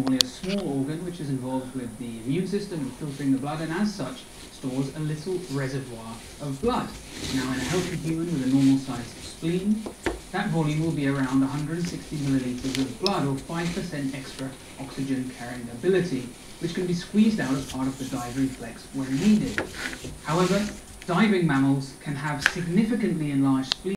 normally a small organ which is involved with the immune system and filtering the blood, and as such stores a little reservoir of blood. Now in a healthy human with a normal sized spleen, that volume will be around 160 millilitres of blood, or 5% extra oxygen carrying ability, which can be squeezed out as part of the dive reflex when needed. However, diving mammals can have significantly enlarged spleens